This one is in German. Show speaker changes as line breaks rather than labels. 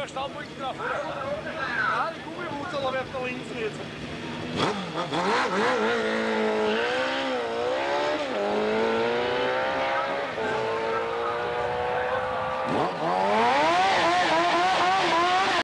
Stammbrücken drauf, oder? Ja, die Gummiwurzel, aber auf der links jetzt.